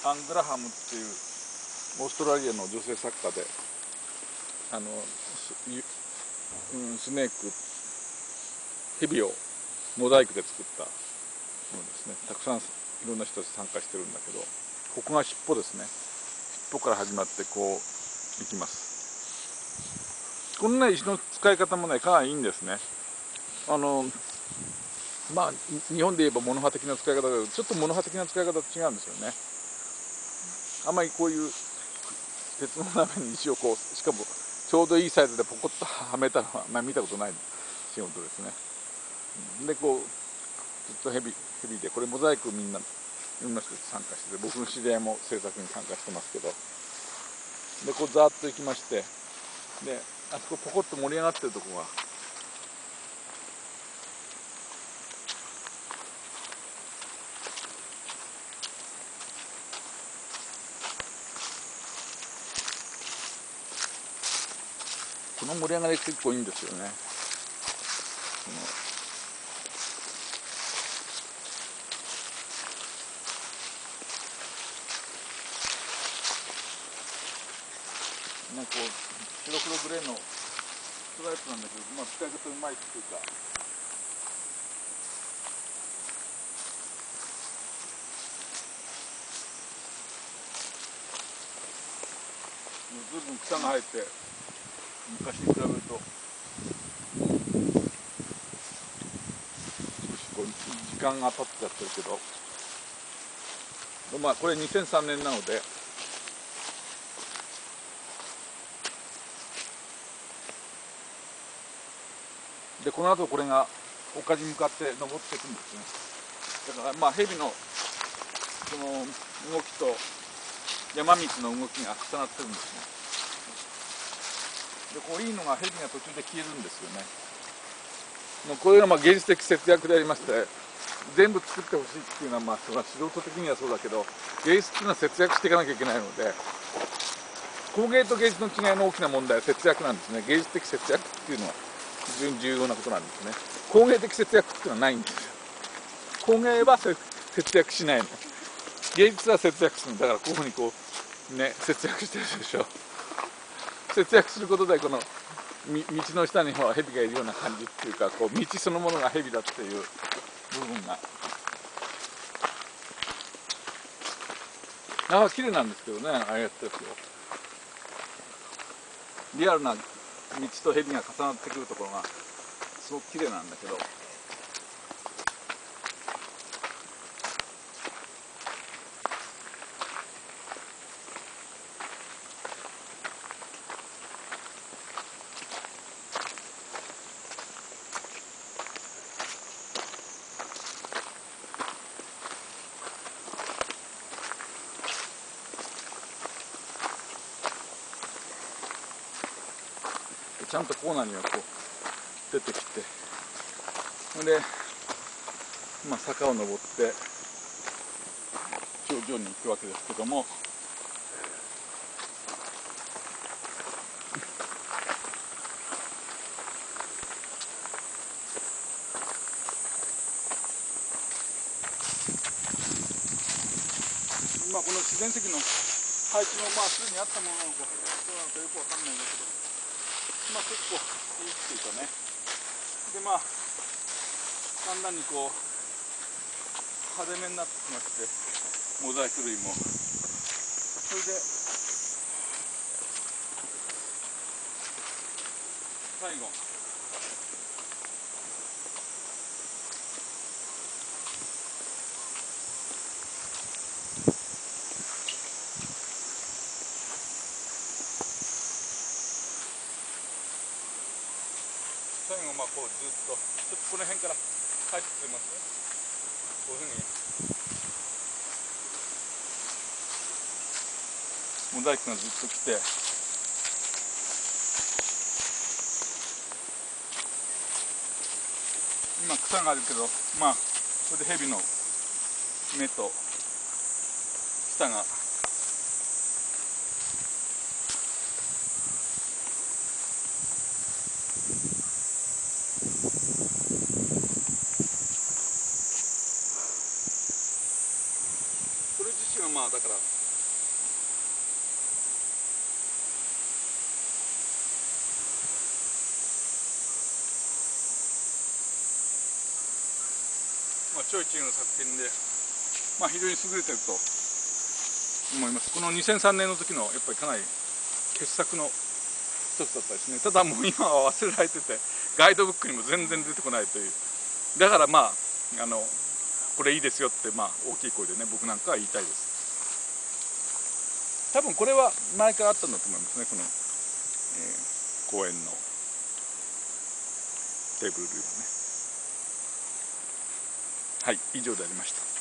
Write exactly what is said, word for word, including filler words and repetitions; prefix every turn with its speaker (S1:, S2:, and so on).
S1: アン・グラハムっていうオーストラリアの女性作家で、あのス、うん、スネークヘビをモザイクで作ったのですね。たくさんいろんな人たち参加してるんだけど、ここが尻尾ですね。尻尾から始まってこういきます。このね石の使い方もねかなりいいんですね。あのまあ日本で言えばモノハ的な使い方だけど、ちょっとモノハ的な使い方と違うんですよね。あんまりこういう鉄の鍋に石をこう、しかもちょうどいいサイズでポコッとはめたのは、まあ、見たことない仕事ですね。でこうずっとヘビヘビで、これモザイクみんないろんな人たち参加してて、僕の知り合いも制作に参加してますけど、でこうザーッと行きまして、であそこポコッと盛り上がってるとこがこの盛り上がり結構いいんですよね。なんかこう白黒グレーのストライプなんだけど、まあ、使い方うまいっていうか、ずいぶん草が生えて昔に比べると少しこう時間が経っちゃってるけど、まあこれにせんさんねんなので、でこの後これが丘に向かって登っていくんですね。だからまあ蛇のその動きと山道の動きが重なってるんですね。でこういいのが蛇が途中で消えるんですよね。もうこれがまあ芸術的節約でありまして、全部作ってほしいっていうのはまあそれは素人的にはそうだけど、芸術っていうのは節約していかなきゃいけないので、工芸と芸術の違いの大きな問題は節約なんですね。芸術的節約っていうのは非常に重要なことなんですね。工芸的節約っていうのはないんですよ。工芸は節約しないの。芸術は節約するんだから、こういうふうにこうね節約してるでしょ。節約することでこの道の下には蛇がいるような感じっていうか、こう道そのものが蛇だっていう部分が、ああ綺麗なんですけどね、ああやってるとリアルな道と蛇が重なってくるところがすごく綺麗なんだけど、ちゃんとコーナーにはこう出てきて、それで、まあ、坂を登って頂上に行くわけですけども、まあ、この自然石の配置もまあすでにあったものなのかどうなのかよくわかんないんだけど、まあ結構いいっていうかね。でまあだんだんにこう派手めになってきまして、モザイク類もそれで最後最後まあこうずっとちょっとこの辺から入ってくれます？こういうふうにモザイクがずっと来て、今草があるけど、まあこれで蛇の目と舌がこれ自身はまあだからまあ、超一流の作品で、まあ、非常に優れてると思います。このにせんさんねんの時のやっぱりかなり傑作の一つだったですね。ただもう今は忘れられてて、ガイドブックにも全然出てこないという。だからまああのこれいいですよって、まあ、大きい声でね僕なんかは言いたいです。多分これは前からあったんだと思いますね、この、えー、公園のテーブル類はね。はい、以上でありました。